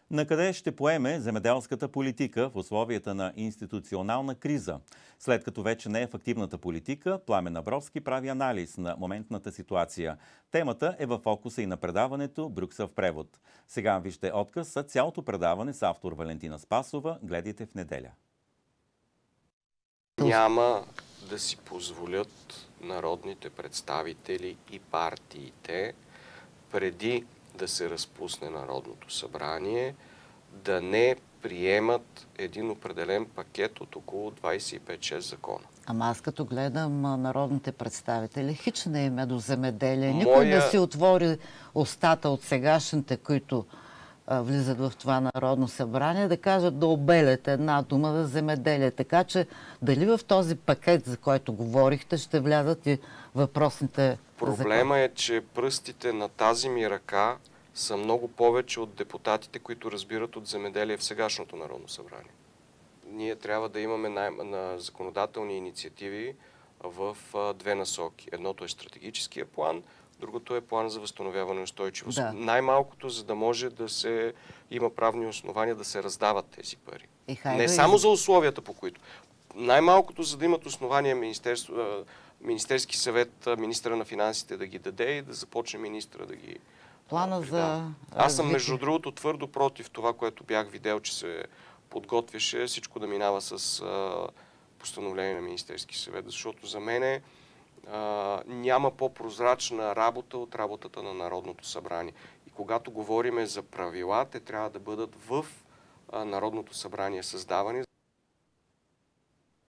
Накъде ще поеме земеделската политика в условията на институционална криза? След като вече не е в активната политика, Пламен Абровски прави анализ на моментната ситуация. Темата е във фокуса и на предаването Брюксел в превод. Сега вижте отказ за цялото предаване с автор Валентина Спасова. Гледайте в неделя. Няма да си позволят народните представители и партиите преди да се разпусне Народното събрание да не приемат един определен пакет от около 25-6 закона. Ама аз като гледам народните представители, хич не им е до земеделие. Никой не си отвори устата от сегашните, които влизат в това Народно събрание, да кажат да обелят една дума за земеделие. Така че дали в този пакет, за който говорихте, ще влязат и въпросните Проблема е, че пръстите на тази ми ръка са много повече от депутатите, които разбират от земеделие в сегашното Народно събрание. Ние трябва да имаме на законодателни инициативи в две насоки. Едното е стратегическия план, другото е план за възстановяване и устойчивост. Да. Най-малкото, за да може да се има правни основания да се раздават тези пари. Не да само за условията, по които. Най-малкото, за да имат основания Министерски съвет, министъра на финансите да ги даде и да започне министъра да ги плана за... Аз съм, между другото, твърдо против това, което бях видел, че се подготвяше всичко да минава с постановление на Министерски съвет, защото за мен няма по-прозрачна работа от работата на Народното събрание. И когато говориме за правила, те трябва да бъдат в Народното събрание създавани,